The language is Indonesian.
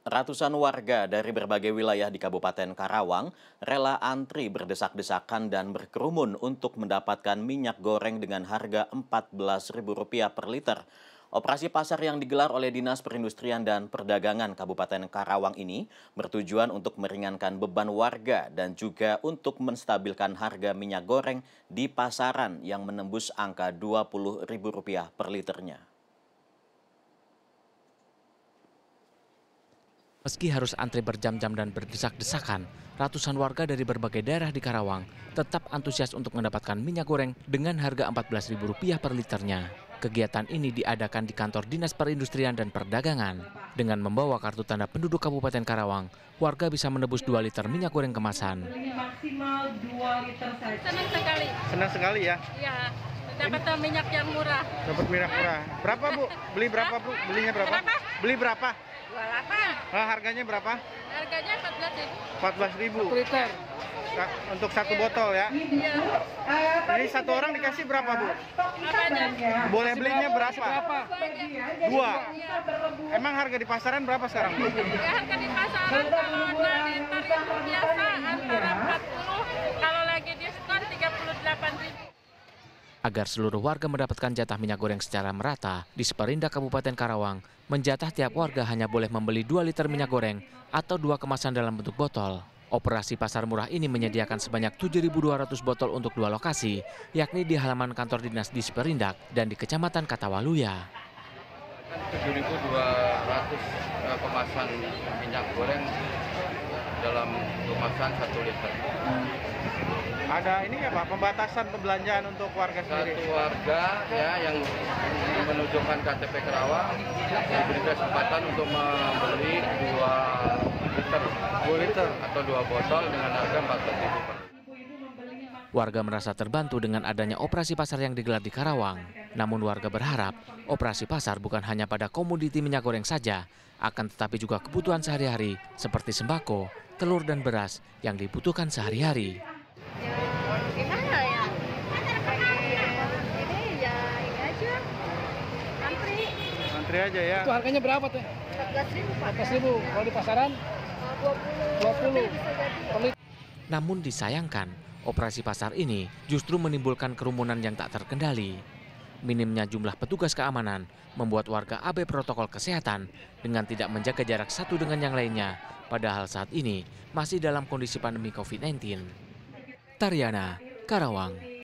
Ratusan warga dari berbagai wilayah di Kabupaten Karawang rela antri berdesak-desakan dan berkerumun untuk mendapatkan minyak goreng dengan harga Rp14.000 per liter. Operasi pasar yang digelar oleh Dinas Perindustrian dan Perdagangan Kabupaten Karawang ini bertujuan untuk meringankan beban warga dan juga untuk menstabilkan harga minyak goreng di pasaran yang menembus angka Rp20.000 per liternya. Meski harus antri berjam-jam dan berdesak-desakan, ratusan warga dari berbagai daerah di Karawang tetap antusias untuk mendapatkan minyak goreng dengan harga Rp14.000 per liternya. Kegiatan ini diadakan di kantor Dinas Perindustrian dan Perdagangan. Dengan membawa kartu tanda penduduk Kabupaten Karawang, warga bisa menebus 2 liter minyak goreng kemasan. Maksimal 2 liter saja. Senang sekali. Senang sekali ya? Iya, dapat minyak yang murah. Dapat minyak murah. Berapa Bu? Beli berapa Bu? Belinya berapa? Berapa? Beli berapa? 28. Harganya berapa? Harganya 14.000. 14.000. 1 liter. Untuk satu botol ya? Iya. Jadi satu orang dikasih berapa Bu? Apanya? Boleh belinya berapa? Berapa? 2. Emang harga di pasaran berapa sekarang Bu? Ya, harga di pasaran kalau 2 liter itu biasa antara 40, kalau lagi diskon 38.000. Agar seluruh warga mendapatkan jatah minyak goreng secara merata, di Sperindak Kabupaten Karawang menjatah tiap warga hanya boleh membeli 2 liter minyak goreng atau 2 kemasan dalam bentuk botol. Operasi pasar murah ini menyediakan sebanyak 7.200 botol untuk 2 lokasi, yakni di halaman kantor dinas di Sperindak dan di Kecamatan Katawaluya. 7.200 kemasan minyak goreng dalam kemasan 1 liter. Ada ini ya Pak, pembatasan pembelanjaan untuk warga sendiri? Satu warga ya yang menunjukkan KTP Karawang diberi kesempatan untuk membeli 2 liter atau 2 botol dengan harga Rp14.000 per liter. Warga merasa terbantu dengan adanya operasi pasar yang digelar di Karawang. Namun warga berharap operasi pasar bukan hanya pada komoditi minyak goreng saja, akan tetapi juga kebutuhan sehari-hari seperti sembako, telur dan beras yang dibutuhkan sehari-hari. Gimana ya? Ini ya ini aja. Antri. Antri aja ya? Itu harganya berapa teh? 14.000. 14.000. Kalau di pasaran 20 per liter. Namun disayangkan, operasi pasar ini justru menimbulkan kerumunan yang tak terkendali. Minimnya jumlah petugas keamanan membuat warga abai protokol kesehatan dengan tidak menjaga jarak satu dengan yang lainnya, padahal saat ini masih dalam kondisi pandemi COVID-19. Tariana, Karawang.